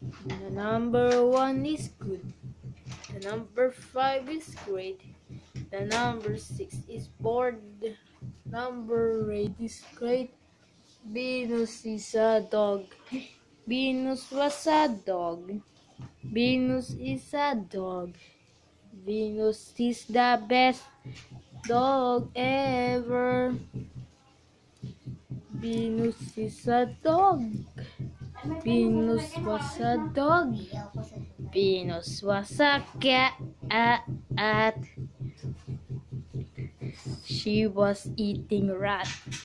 The number 1 is good. The number 5 is great. The number 6 is bored. Number 8 is great. Venus is a dog. Venus was a dog. Venus is a dog. Venus is the best dog ever. Venus is a dog. Venus was a dog. Venus was a cat. She was eating rat.